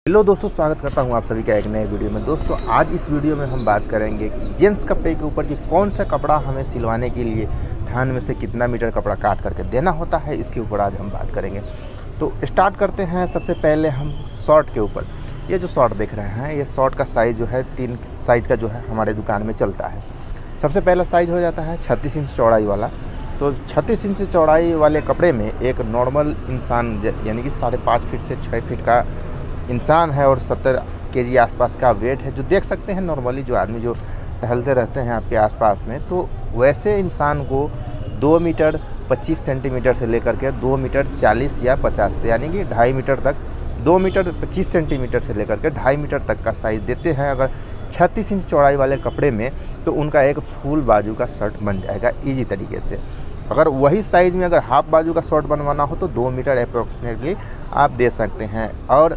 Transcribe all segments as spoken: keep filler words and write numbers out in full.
Hello दोस्तों, स्वागत करता हूं आप सभी का एक नए वीडियो में। दोस्तों आज इस वीडियो में हम बात करेंगे कि जेंट्स कपड़े के ऊपर कि कौन सा कपड़ा हमें सिलवाने के लिए थान में से कितना मीटर कपड़ा काट करके देना होता है, इसके ऊपर आज हम बात करेंगे। तो स्टार्ट करते हैं। सबसे पहले हम शॉर्ट के ऊपर। ये जो शॉर्ट देख रहे हैं, ये शॉर्ट का साइज़ जो है तीन साइज़ का जो है हमारे दुकान में चलता है। सबसे पहला साइज़ हो जाता है छत्तीस इंच चौड़ाई वाला। तो छत्तीस इंच चौड़ाई वाले कपड़े में एक नॉर्मल इंसान यानी कि साढ़े पाँच फीट से छः फीट का इंसान है और सत्तर केजी आसपास का वेट है, जो देख सकते हैं नॉर्मली जो आदमी जो टहलते रहते हैं आपके आसपास में, तो वैसे इंसान को दो मीटर पच्चीस सेंटीमीटर से लेकर के दो मीटर चालीस या पचास यानी कि ढाई मीटर तक, दो मीटर पच्चीस सेंटीमीटर से लेकर के ढाई मीटर तक का साइज़ देते हैं। अगर छत्तीस इंच चौड़ाई वाले कपड़े में तो उनका एक फुल बाजू का शर्ट बन जाएगा ईजी तरीके से। अगर वही साइज़ में अगर हाफ बाजू का शर्ट बनवाना हो तो दो मीटर अप्रोक्सीमेटली आप दे सकते हैं। और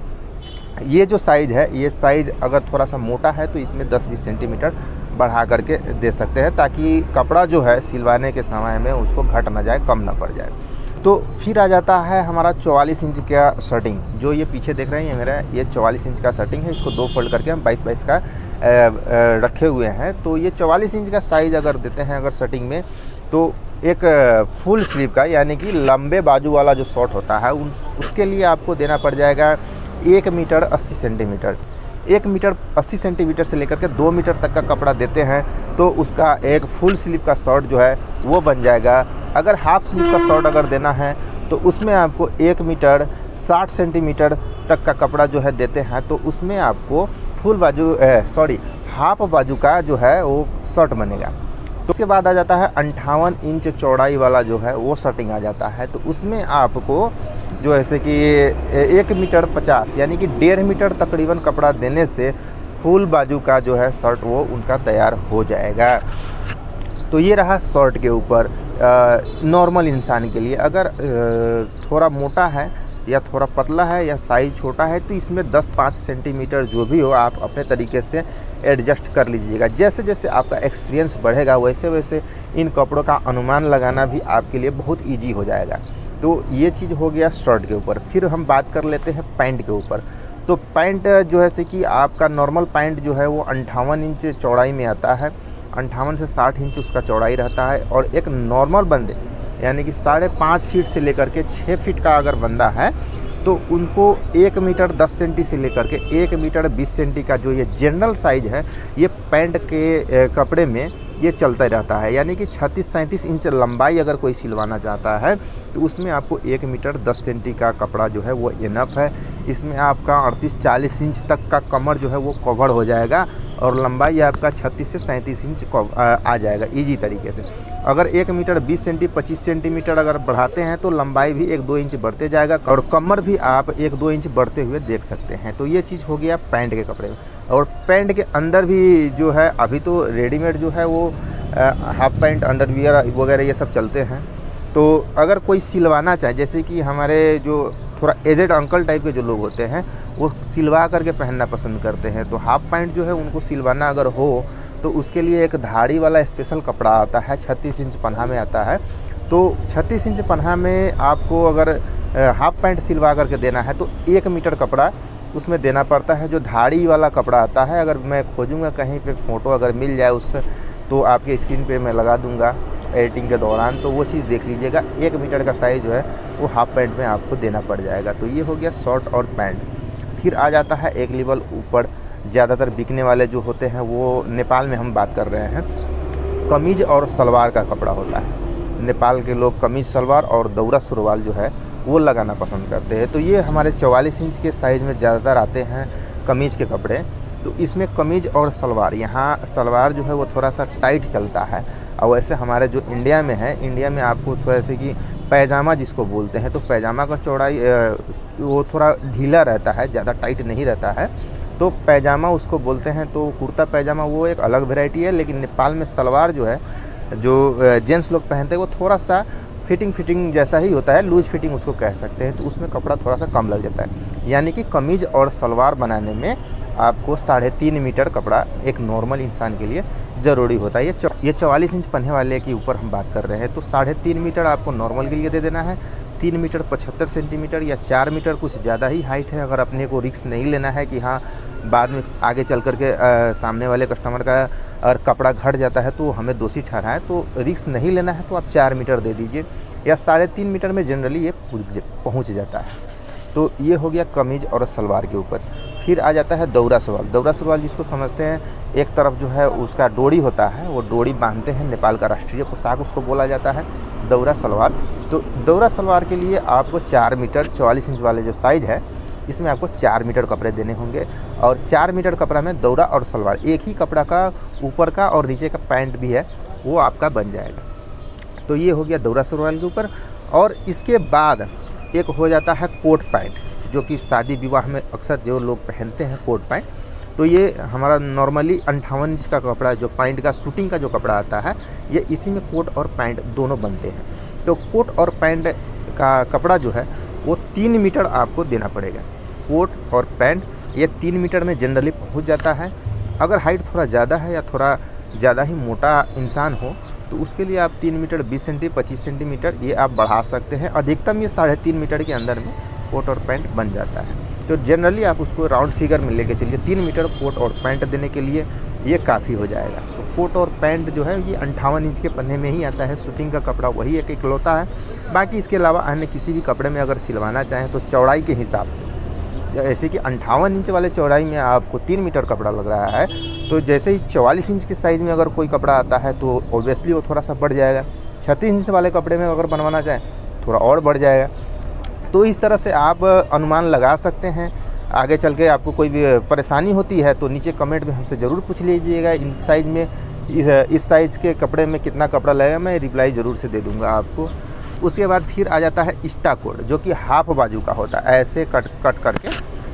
ये जो साइज़ है, ये साइज़ अगर थोड़ा सा मोटा है तो इसमें दस बीस सेंटीमीटर बढ़ा करके दे सकते हैं, ताकि कपड़ा जो है सिलवाने के समय में उसको घट ना जाए, कम ना पड़ जाए। तो फिर आ जाता है हमारा चौवालीस इंच का शर्टिंग। जो ये पीछे देख रहे हैं, ये मेरा ये चौवालीस इंच का शर्टिंग है। इसको दो फोल्ड करके हम बाईस बाईस का ए, ए, रखे हुए हैं। तो ये चौवालीस इंच का साइज़ अगर देते हैं अगर शर्टिंग में, तो एक फुल स्लीव का यानी कि लंबे बाजू वाला जो शॉर्ट होता है उन उसके लिए आपको देना पड़ जाएगा एक मीटर अस्सी सेंटीमीटर। एक मीटर अस्सी सेंटीमीटर से लेकर के दो मीटर तक का कपड़ा देते हैं तो उसका एक फुल स्लीव का शर्ट जो है वो बन जाएगा। अगर हाफ स्लीव का शर्ट अगर देना है तो उसमें आपको एक मीटर साठ सेंटीमीटर तक का कपड़ा जो है देते हैं, तो उसमें आपको फुल बाजू सॉरी हाफ बाजू का जो है वो शर्ट बनेगा। तो उसके बाद आ जाता है अंठावन इंच चौड़ाई वाला जो है वो शर्टिंग आ जाता है। तो उसमें आपको जो ऐसे कि एक मीटर पचास यानी कि डेढ़ मीटर तकरीबन कपड़ा देने से फुल बाजू का जो है शर्ट वो उनका तैयार हो जाएगा। तो ये रहा शर्ट के ऊपर नॉर्मल इंसान के लिए। अगर आ, थोड़ा मोटा है या थोड़ा पतला है या साइज़ छोटा है तो इसमें दस पाँच सेंटीमीटर जो भी हो आप अपने तरीके से एडजस्ट कर लीजिएगा। जैसे जैसे आपका एक्सपीरियंस बढ़ेगा वैसे वैसे इन कपड़ों का अनुमान लगाना भी आपके लिए बहुत ईजी हो जाएगा। तो ये चीज़ हो गया शर्ट के ऊपर। फिर हम बात कर लेते हैं पैंट के ऊपर। तो पैंट जो है से कि आपका नॉर्मल पैंट जो है वो अंठावन इंच चौड़ाई में आता है। अंठावन से साठ इंच उसका चौड़ाई रहता है। और एक नॉर्मल बंदे यानी कि साढ़े पाँच फीट से लेकर के छः फीट का अगर बंदा है तो उनको एक मीटर दस सेंटी से लेकर के एक मीटर बीस सेंटी का जो ये जनरल साइज़ है, ये पैंट के कपड़े में ये चलता रहता है। यानी कि छत्तीस सैंतीस इंच लंबाई अगर कोई सिलवाना चाहता है तो उसमें आपको एक मीटर दस सेंटी का कपड़ा जो है वो इनफ है। इसमें आपका अड़तीस चालीस इंच तक का कमर जो है वो कवर हो जाएगा और लंबाई आपका छत्तीस से सैंतीस इंच आ जाएगा ईजी तरीके से। अगर एक मीटर बीस सेंटी पच्चीस सेंटीमीटर अगर बढ़ाते हैं तो लंबाई भी एक दो इंच बढ़ते जाएगा और कमर भी आप एक दो इंच बढ़ते हुए देख सकते हैं। तो ये चीज़ हो गया पैंट के कपड़े में। और पैंट के अंदर भी जो है अभी तो रेडीमेड जो है वो हाफ पैंट अंडरवियर वगैरह ये सब चलते हैं। तो अगर कोई सिलवाना चाहे, जैसे कि हमारे जो थोड़ा एजेड अंकल टाइप के जो लोग होते हैं वो सिलवा करके पहनना पसंद करते हैं, तो हाफ पैंट जो है उनको सिलवाना अगर हो तो उसके लिए एक धाड़ी वाला स्पेशल कपड़ा आता है, छत्तीस इंच पन्हा में आता है। तो छत्तीस इंच पन्हा में आपको अगर हाफ पैंट सिलवा करके देना है तो एक मीटर कपड़ा उसमें देना पड़ता है। जो धाड़ी वाला कपड़ा आता है, अगर मैं खोजूँगा कहीं पे फ़ोटो अगर मिल जाए उससे तो आपके स्क्रीन पे मैं लगा दूंगा एडिटिंग के दौरान, तो वो चीज़ देख लीजिएगा। एक मीटर का साइज़ जो है वो हाफ पैंट में आपको देना पड़ जाएगा। तो ये हो गया शॉर्ट और पैंट। फिर आ जाता है एक लेवल ऊपर, ज़्यादातर बिकने वाले जो होते हैं वो नेपाल में हम बात कर रहे हैं, कमीज़ और सलवार का कपड़ा होता है। नेपाल के लोग कमीज़ सलवार और दौरा सुरवाल जो है वो लगाना पसंद करते हैं। तो ये हमारे चौवालीस इंच के साइज़ में ज़्यादातर आते हैं कमीज़ के कपड़े। तो इसमें कमीज़ और सलवार, यहाँ सलवार जो है वो थोड़ा सा टाइट चलता है। और वैसे हमारे जो इंडिया में है, इंडिया में आपको थोड़ा से कि पैजामा जिसको बोलते हैं, तो पैजामा का चौड़ाई वो थोड़ा ढीला रहता है, ज़्यादा टाइट नहीं रहता है, तो पैजामा उसको बोलते हैं। तो कुर्ता पैजामा वो एक अलग वैरायटी है। लेकिन नेपाल में सलवार जो है जो जेंट्स लोग पहनते हैं वो थोड़ा सा फिटिंग फिटिंग जैसा ही होता है, लूज फिटिंग उसको कह सकते हैं। तो उसमें कपड़ा थोड़ा सा कम लग जाता है। यानी कि कमीज़ और सलवार बनाने में आपको साढ़े तीन मीटर कपड़ा एक नॉर्मल इंसान के लिए ज़रूरी होता है। ये ये चौवालीस इंच पन्ने वाले के ऊपर हम बात कर रहे हैं। तो साढ़े तीन मीटर आपको नॉर्मल के लिए दे देना है तीन मीटर पचहत्तर सेंटीमीटर या चार मीटर कुछ ज़्यादा ही हाइट है, अगर अपने को रिस्क नहीं लेना है कि हाँ बाद में आगे चल कर के आ, सामने वाले कस्टमर का अगर कपड़ा घट जाता है तो हमें दोषी ठहराएं, तो रिस्क नहीं लेना है तो आप चार मीटर दे दीजिए या साढ़े तीन मीटर में जनरली ये पहुँच जाता है। तो ये हो गया कमीज़ और सलवार के ऊपर। फिर आ जाता है दौरा सलवार। दौरा सलवार जिसको समझते हैं, एक तरफ जो है उसका डोरी होता है, वो डोरी बांधते हैं, नेपाल का राष्ट्रीय पोशाक उसको बोला जाता है दौरा सलवार। तो दौरा सलवार के लिए आपको चार मीटर चौवालीस इंच वाले जो साइज़ है इसमें आपको चार मीटर कपड़े देने होंगे, और चार मीटर कपड़ा में दौरा और सलवार एक ही कपड़ा का ऊपर का और नीचे का पैंट भी है वो आपका बन जाएगा। तो ये हो गया दौरा सलवार के ऊपर। और इसके बाद एक हो जाता है कोट पैंट, जो कि शादी विवाह में अक्सर जो लोग पहनते हैं कोट पैंट। तो ये हमारा नॉर्मली अंठावन इंच का कपड़ा, जो पैंट का शूटिंग का जो कपड़ा आता है, ये इसी में कोट और पैंट दोनों बनते हैं। तो कोट और पैंट का कपड़ा जो है वो तीन मीटर आपको देना पड़ेगा। कोट और पैंट ये तीन मीटर में जनरली पहुंच जाता है। अगर हाइट थोड़ा ज़्यादा है या थोड़ा ज़्यादा ही मोटा इंसान हो तो उसके लिए आप तीन मीटर बीस सेंटी पच्चीस सेंटीमीटर ये आप बढ़ा सकते हैं। अधिकतम ये साढ़े तीन मीटर के अंदर में कोट और पैंट बन जाता है। तो जनरली आप उसको राउंड फिगर में लेके चलिए, तीन मीटर कोट और पैंट देने के लिए ये काफ़ी हो जाएगा। तो कोट और पैंट जो है ये अंठावन इंच के पन्ने में ही आता है, शूटिंग का कपड़ा वही एक इकलौता है। बाकी इसके अलावा अन्य किसी भी कपड़े में अगर सिलवाना चाहें तो चौड़ाई के हिसाब से, जैसे कि अंठावन इंच वाले चौड़ाई में आपको तीन मीटर कपड़ा लग रहा है, तो जैसे ही चौवालीस इंच के साइज़ में अगर कोई कपड़ा आता है तो ऑब्वियसली वो थोड़ा सा बढ़ जाएगा। छत्तीस इंच वाले कपड़े में अगर बनवाना चाहें थोड़ा और बढ़ जाएगा। तो इस तरह से आप अनुमान लगा सकते हैं। आगे चल के आपको कोई भी परेशानी होती है तो नीचे कमेंट में हमसे ज़रूर पूछ लीजिएगा, इन साइज़ में इस इस साइज़ के कपड़े में कितना कपड़ा लगेगा, मैं रिप्लाई ज़रूर से दे दूँगा आपको। उसके बाद फिर आ जाता है इस्टा कोट, जो कि हाफ बाजू का होता है। ऐसे कट कट करके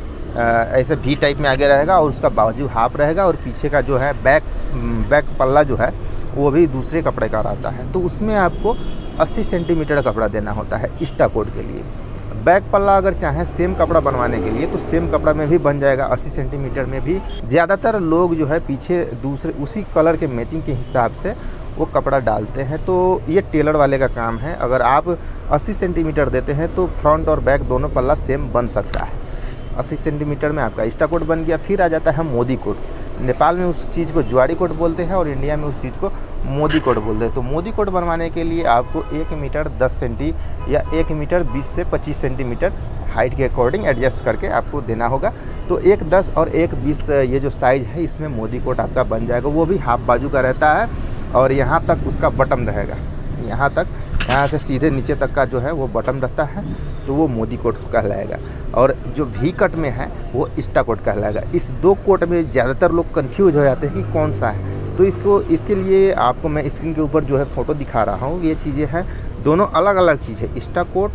ऐसे भी टाइप में आगे रहेगा और उसका बाजू हाफ रहेगा, और पीछे का जो है बैक बैक पल्ला जो है वो भी दूसरे कपड़े का रहता है। तो उसमें आपको अस्सी सेंटीमीटर का कपड़ा देना होता है इस्टा कोट के लिए। बैक पल्ला अगर चाहें सेम कपड़ा बनवाने के लिए तो सेम कपड़ा में भी बन जाएगा, अस्सी सेंटीमीटर में भी। ज़्यादातर लोग जो है पीछे दूसरे उसी कलर के मैचिंग के हिसाब से वो कपड़ा डालते हैं। तो ये टेलर वाले का काम है। अगर आप अस्सी सेंटीमीटर देते हैं तो फ्रंट और बैक दोनों पल्ला सेम बन सकता है। अस्सी सेंटीमीटर में आपका इस्टा कोट बन गया। फिर आ जाता है मोदी कोट। नेपाल में उस चीज़ को ज्वारी कोट बोलते हैं और इंडिया में उस चीज़ को मोदी कोट बोलते हैं। तो मोदी कोट बनवाने के लिए आपको एक मीटर दस सेंटी या एक मीटर बीस से पच्चीस सेंटीमीटर हाइट के अकॉर्डिंग एडजस्ट करके आपको देना होगा। तो एक दस और एक बीस ये जो साइज़ है इसमें मोदी कोट आपका बन जाएगा। वो भी हाफ बाजू का रहता है और यहाँ तक उसका बटन रहेगा, यहाँ तक, यहाँ से सीधे नीचे तक का जो है वो बटन रहता है, तो वो मोदी कोट कहलाएगा। और जो वी कट में है वो इस्टा कोट कहलाएगा। इस दो कोट में ज़्यादातर लोग कंफ्यूज हो जाते हैं कि कौन सा है। तो इसको इसके लिए आपको मैं स्क्रीन के ऊपर जो है फ़ोटो दिखा रहा हूँ। ये चीज़ें हैं, दोनों अलग अलग चीज़ है। इस्टा कोट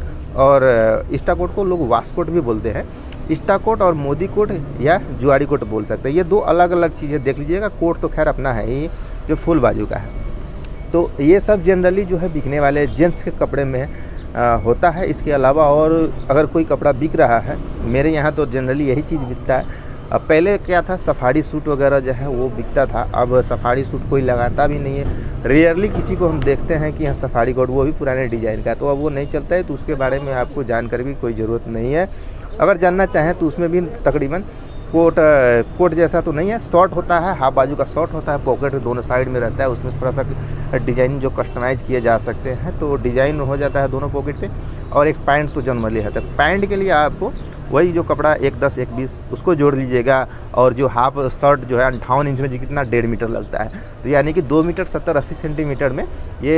और इस्टा कोट को लोग वाश कोट भी बोलते हैं। इस्टा कोट और मोदी कोट या ज्वारी कोट बोल सकते हैं। ये दो अलग अलग चीज़ें देख लीजिएगा। कोट तो खैर अपना है, ये जो फुल बाजू का है। तो ये सब जनरली जो है बिकने वाले जेंट्स के कपड़े में आ, होता है। इसके अलावा और अगर कोई कपड़ा बिक रहा है, मेरे यहाँ तो जनरली यही चीज़ बिकता है। अब पहले क्या था, सफारी सूट वगैरह जो है वो बिकता था। अब सफारी सूट कोई लगाता भी नहीं है। रेयरली किसी को हम देखते हैं कि यहाँ सफारी कोट, वो भी पुराने डिज़ाइन का, तो अब वो नहीं चलता है। तो उसके बारे में आपको जानकारी भी कोई ज़रूरत नहीं है। अगर जानना चाहें तो उसमें भी तकरीबन कोट कोट जैसा तो नहीं है, शॉर्ट होता है, हाफ बाजू का शॉर्ट होता है, पॉकेट दोनों साइड में रहता है। उसमें थोड़ा सा डिज़ाइन जो कस्टमाइज़ किए जा सकते हैं, तो डिज़ाइन हो जाता है दोनों पॉकेट पे। और एक पैंट तो जनरली है। तो पैंट के लिए आपको वही जो कपड़ा एक दस एक बीस उसको जोड़ लीजिएगा, और जो हाफ शर्ट जो है अंठावन इंच में जी कितना डेढ़ मीटर लगता है, तो यानी कि दो मीटर सत्तर अस्सी सेंटीमीटर में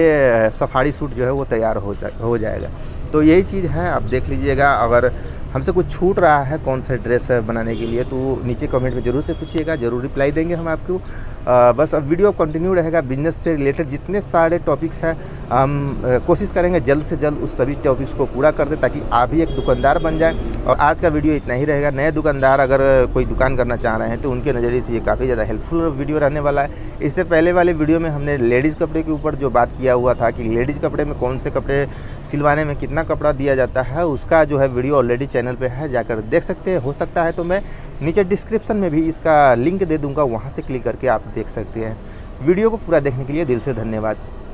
ये सफारी सूट जो है वो तैयार हो जा हो जाएगा। तो यही चीज़ है, आप देख लीजिएगा। अगर हमसे कुछ छूट रहा है कौन सा ड्रेस बनाने के लिए तो नीचे कमेंट में ज़रूर से पूछिएगा, ज़रूर रिप्लाई देंगे हम आपको। आ, बस अब वीडियो कंटिन्यू रहेगा। बिजनेस से रिलेटेड जितने सारे टॉपिक्स हैं हम कोशिश करेंगे जल्द से जल्द उस सभी टॉपिक्स को पूरा कर दें, ताकि आप भी एक दुकानदार बन जाएं। और आज का वीडियो इतना ही रहेगा। नए दुकानदार अगर कोई दुकान करना चाह रहे हैं तो उनके नज़रिए से ये काफ़ी ज़्यादा हेल्पफुल वीडियो रहने वाला है। इससे पहले वाले वीडियो में हमने लेडीज़ कपड़े के ऊपर जो बात किया हुआ था कि लेडीज़ कपड़े में कौन से कपड़े सिलवाने में कितना कपड़ा दिया जाता है, उसका जो है वीडियो ऑलरेडी चैनल पर है, जाकर देख सकते हैं। हो सकता है तो मैं नीचे डिस्क्रिप्शन में भी इसका लिंक दे दूंगा, वहां से क्लिक करके आप देख सकते हैं। वीडियो को पूरा देखने के लिए दिल से धन्यवाद।